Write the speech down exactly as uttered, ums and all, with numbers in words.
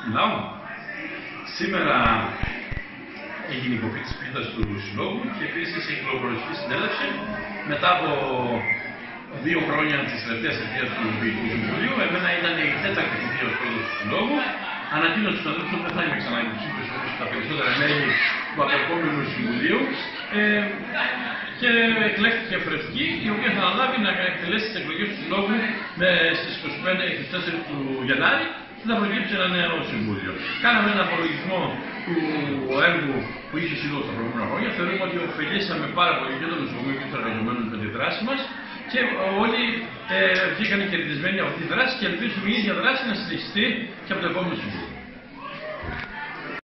Λαό. Σήμερα έγινε η υπογραφή της πίθας του Συλλόγου και επίσης έχει κυκλοφορηθεί συνέλευση μετά από δύο χρόνια της τελευταίας θητείας του Διοικητικού Συμβουλίου. Εμένα ήταν η τέταρτη θητεία ως πρόεδρος του Συλλόγου. Ανακοίνωσε στους αδέλφους ότι δεν θα είμαι ξανά υποψήφιος όπως τα περισσότερα μέλη του απερχόμενου Συμβουλίου. Ε, και εκλέχθηκε ευρευτική, η οποία θα αναλάβει να εκτελέσει τις εκλογές του Συλλόγου στις είκοσι πέντε και είκοσι τέσσερα του Γενάρη και θα προκύψει ένα νέο Συμβούλιο. Κάναμε ένα απολογισμό του έργου που είχε ο Σύλλογος τα προηγούμενα χρόνια. Θεωρούμε ότι ωφελήσαμε πάρα πολύ και το νοσοκομείο και του εργαζομένου με τη δράση μας και όλοι ε, βγήκαν κερδισμένοι από τη δράση και ελπίζουμε η ίδια δράση να συνεχιστεί και από το επόμενο Συμβούλιο.